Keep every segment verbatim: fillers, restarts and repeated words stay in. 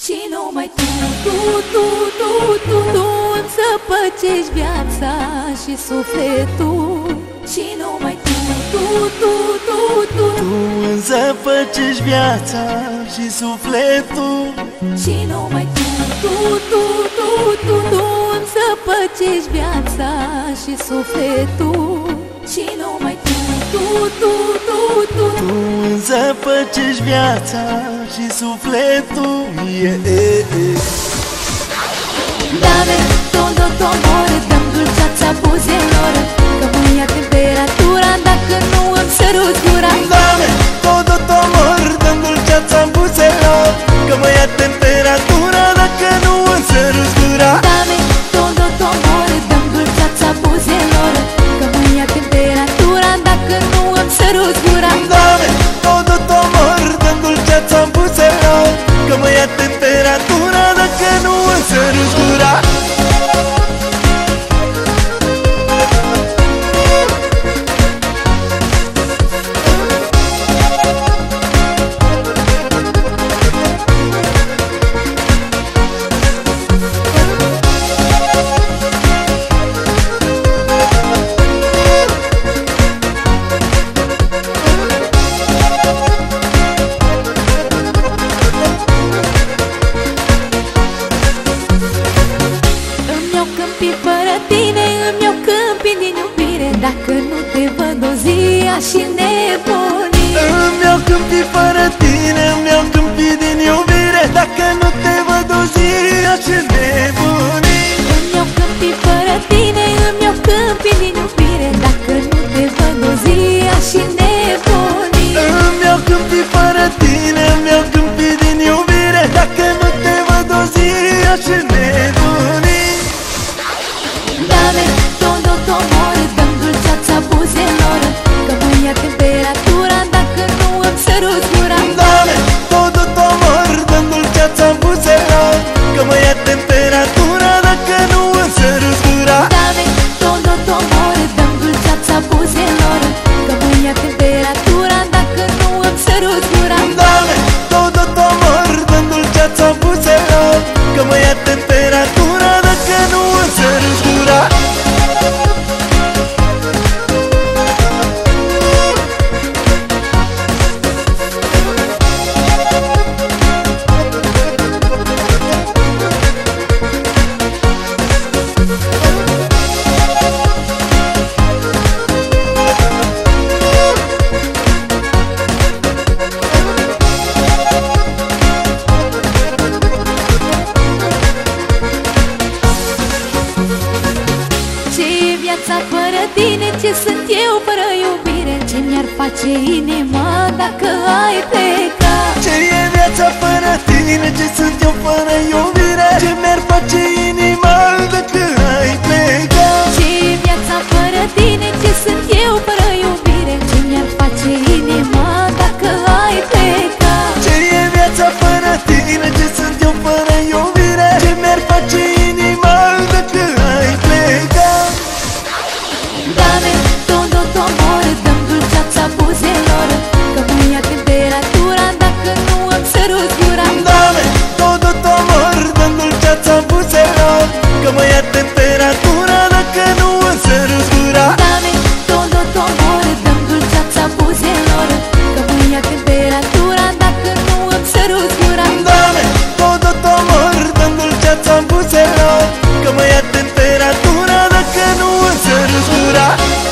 Și numai tu, tu, tu, tu, tu, tu îmi zăpăcești viața și sufletul. Și numai tu, tu, tu, tu, tu, tu îmi zăpăcești viața și sufletul. Și numai tu, tu, tu, tu, tu, tu îmi zăpăcești viața și sufletul. Și numai tu, tu, tu, tu, tu, tu îmi zăpăcești viața și sufletul. Yeah, yeah, yeah. Dame todo tu amor, dăm dulceața buzelor, că mă ia temperatura dacă nu îmi săruți gura. Dame todo tu amor, dăm dulceața buzelor, că mă ia temperatura dacă nu îmi săruți gura. Dame todo tu amor, dăm dulceața buzelor, că mă ia temperatura dacă nu îmi săruți gura. Dame todo tu amor, dăm dulceața buzelor, că mă ia temperatura dacă nu îmi săruți gura. Dacă nu te văd o zi aș și nebuni. Îmi iau câmpii fără tine, îmi iau câmpii din iubire. Dacă nu te văd o zi aș și nebuni. Îmi iau câmpii fără tine, îmi iau câmpii din iubire. Dacă nu te văd o zi aș și nebuni. Îmi iau câmpii fără tine, îmi iau câmpii din iubire. Dacă nu te văd o zi aș și nebuni. Dame todo tu amor, dăm dulceața buzelor, că mă ia temperatura dacă nu îmi săruți gura. Dame todo tu amor, dăm dulceața buzelor, că mă ia temperatura dacă nu îmi săruți gura. Dame todo tu amor, dăm dulceața buzelor, că mă ia temperatura dacă nu îmi săruți gura. Dame todo tu amor, dăm dulceața buzelor, că mă ia temperatura dacă nu îmi săruți gura. Fără tine, ce sunt eu fără iubire? Ce mi-ar face inima dacă ai plecat? Ce e viața fără tine? Ce sunt eu fără iubire? Ce mi-ar face inima dacă ai plecat? Ce e viața fără tine? Ce sunt eu fără iubire? Ce mi-ar face inima dacă ai plecat? Ce e viața fără tine? Ce sunt eu fără iubire? Ce mi-ar face inima dacă ai plecat? Dame todo tu amor, dăm dulceața buzelor, că mă ia temperatura dacă nu îmi săruți gura. Dame todo tu amor, dăm dulceața buzelor, că mă ia temperatura dacă nu îmi săruți gura. Dame todo tu amor, dăm dulceața buzelor, că mă ia temperatura dacă nu îmi săruți gura. Dame todo tu amor, dăm dulceața buzelor, că mă ia temperatura dacă nu îmi săruți gura.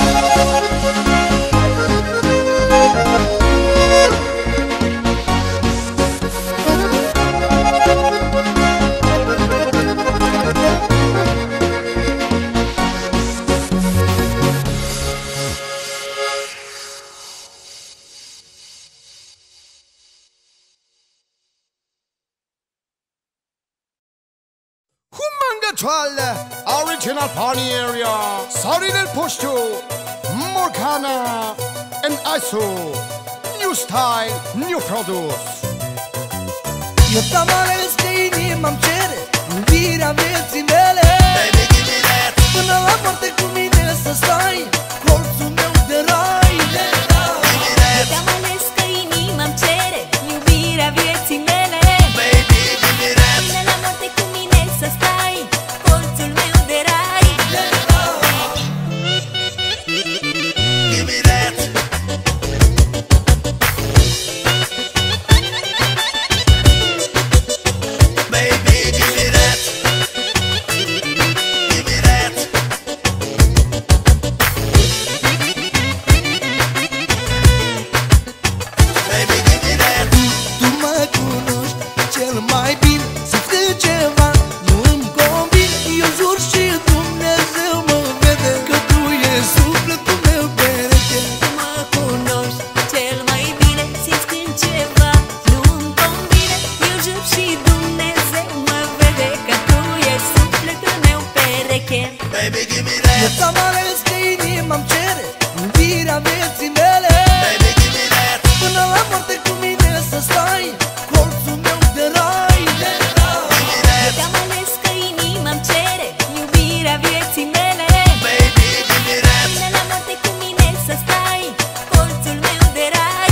Original Pony Area, Sorry del Pushto, Morgana and Iso. New style, new produce. Eu tamarez că inima-mi cere iubirea vieții mele. Baby, give me that. Până la moarte cu mine să stai, colțul meu de rai. Eu tamarez că inima-mi cere iubirea vieții mele. Baby, give me that. am ales că inima-mi cere iubirea vieții mele. Baby, give me that. Până la moarte cu mine să stai, colțul meu de rai. Am ales că inima-mi cere iubirea vieții mele. Baby, give me that. Până la moarte cu mine să stai, colțul meu de rai.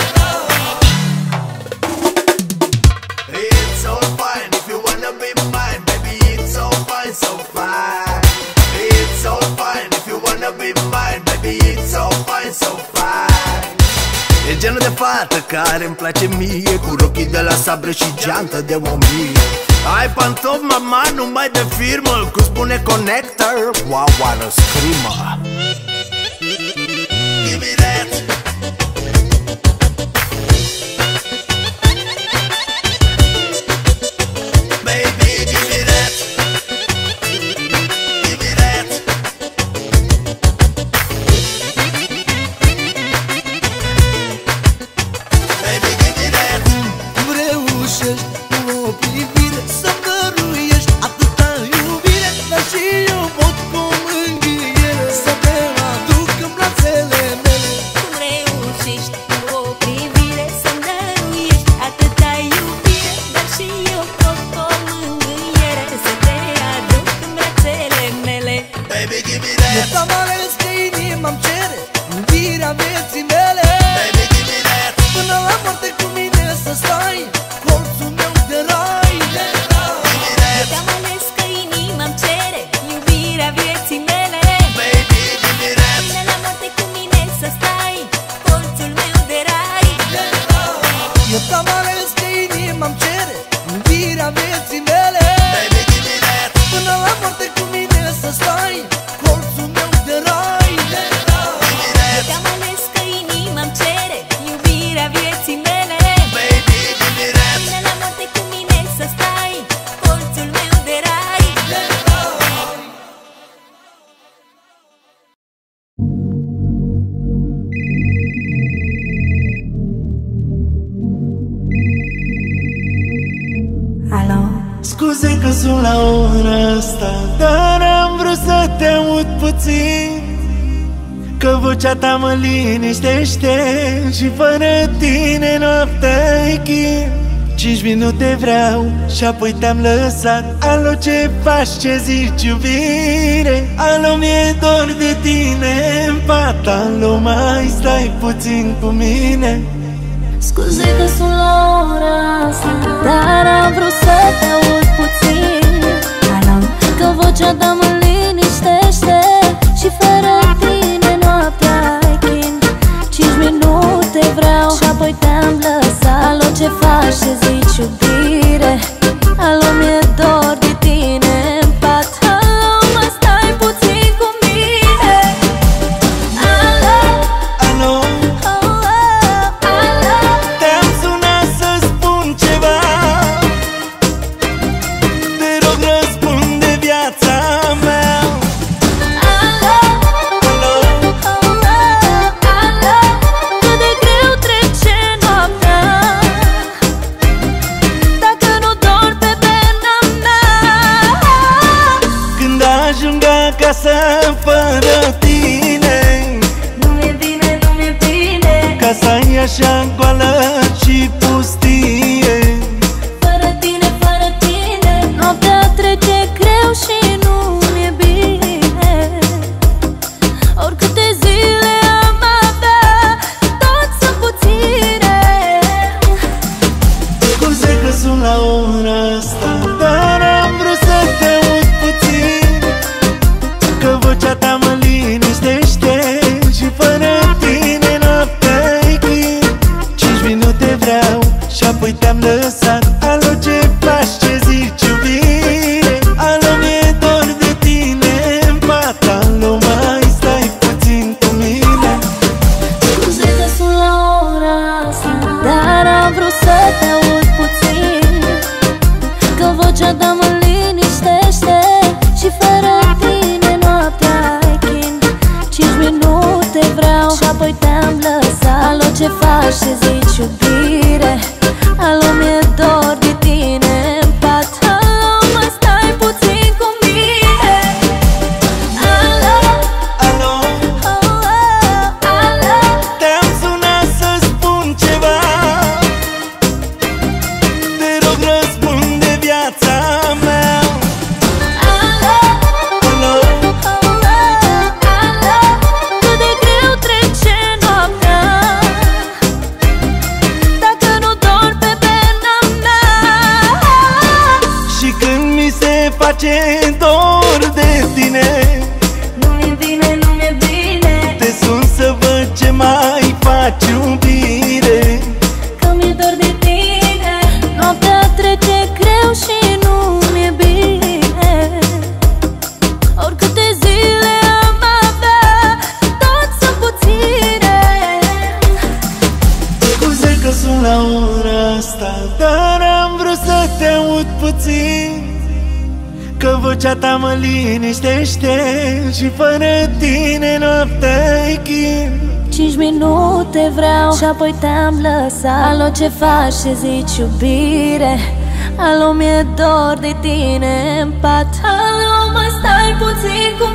It's so fine if you wanna be mine, baby. It's so fine, so fine. It's so fine if you wanna be mine, baby. It's so fine, so fine. E genul de fată care îmi place mie, cu rochii de la sabre și geantă de o mie. Ai pantofi, mama, numai de firmă, cu spune connector, wow, what a screamer. Give me that. Baby, give me that. Give me that. Baby, give me that. Cum reușești cu o privire să-mi dăruiești atâta iubire, dar și eu pot cu mângâiere să te aduc în brațele mele. Cum reușești cu o privire să-mi dăruiești atâta iubire, dar și eu pot cu o mângâiere să te aduc în brațele mele. Baby, give me Eu that. am ales că inima-mi cere iubirea vieții mele. Baby, give me that. Până la moarte cu mine să stai, colțul meu de rai. Am ales că inima-mi cere iubirea vieții mele. Baby, give me that. Până la moarte cu mine să stai, colțul meu de rai. Eu am ales că inima-mi cere iubirea vieții mele. Baby, give me that. Până la moarte cu mine să stai, colțul meu de rai. Am ales că inima-mi cere iubirea vieții mele. Baby, give me that. Până la moarte cu mine să stai, colțul meu de rai. Alo? Scuze că sunt la ora asta, dar am vrut să te aud puțin, că vocea ta mă liniștește și fără tine noaptea-i chin. Cinci minute vreau și apoi te-am lăsat. Alo, ce faci, ce zici, iubire? Alo, mi-e dor de tine în pat. Alo, mai stai puțin cu mine? Scuze că sunt la ora asta, dar am vrut să te aud puțin. Alo? Că vocea ta mă liniștește și fără tine noaptea-i chin. Cinci minute vreau și apoi te-am lăsat. Alo, ce faci, ce zici, iubire? Alo, mi-e dor de tine în pat. Alo, mai stai puțin cu mine? Alo? Alo, Oh, oh, alo? te-am sunat să spun ceva. Te rog, răspunde, viața mea. Alo? Alo, Oh, oh, alo? Cât de greu trece noaptea dacă nu dormi pe pena mea. când ajung acasă fără tine, Nu mi-e bine, nu mi-e bine. casa-i așa goală și pustie. Fără tine, fără tine, noaptea trece greu și nu mi-e bine. Oricâte zile am avea, tot sunt puține. Scuze că sunt la ora asta, dar am vrut să te aud puțin, că vocea ta mă liniștește și fără tine noaptea-i chin. Cinci minute vreau și apoi te-am lăsat. Alo, ce faci, ce zici, iubire? Alo, mi-e dor de tine în pat. Alo, mai stai puțin cu mine? Scuze că sunt la ora asta, dar am vrut să te aud puțin, că vocea ta mă liniștește și fără tine noaptea-i chin. Cinci minute vreau și apoi te-am lăsat. Alo, ce faci, ce zici, iubire? Alo, mi-e dor de tine în pat. Alo, mai stai puțin cu mine? Alo? face dor de tine. Nu mi-e bine, nu mi-e bine. Te sun să văd ce mai faci, iubire, Că mi-e dor de tine. Noaptea trece greu și nu mi-e bine. Oricâte zile am avea, tot sunt puține. Scuze că sunt la ora asta, dar am vrut să te aud puțin, că vocea ta mă liniștește și fără tine noaptea-i chin. Cinci minute vreau și apoi te-am lăsat. Alo, ce faci, ce zici, iubire? Alo, mi-e dor de tine în pat. Alo, mai stai puțin cu